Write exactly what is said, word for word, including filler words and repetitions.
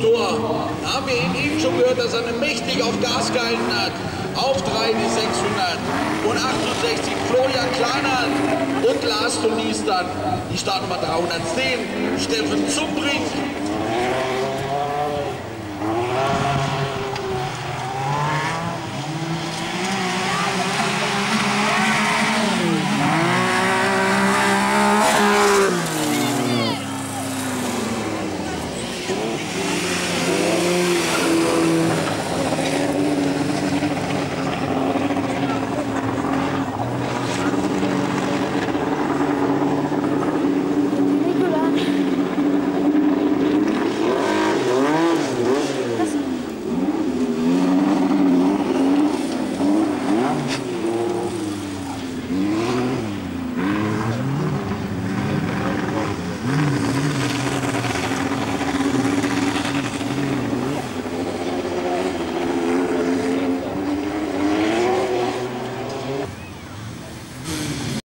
Tor. Da haben wir ihn eben schon gehört, dass er mächtig auf Gas gehalten hat. Auf drei die sechshundertachtundsechzig Florian Kleinert und last und least dann die Startnummer dreihundertzehn Steffen Zumbrink.